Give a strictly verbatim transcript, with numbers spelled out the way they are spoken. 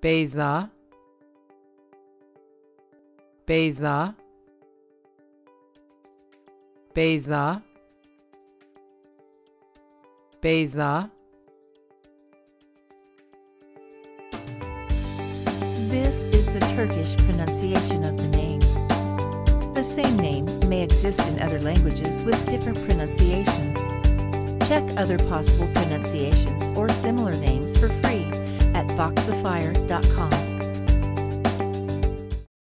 Beyza, Beyza, Beyza, Beyza. This is the Turkish pronunciation of the name. The same name may exist in other languages with different pronunciations. Check other possible pronunciations or similar names for free at voxifier dot com.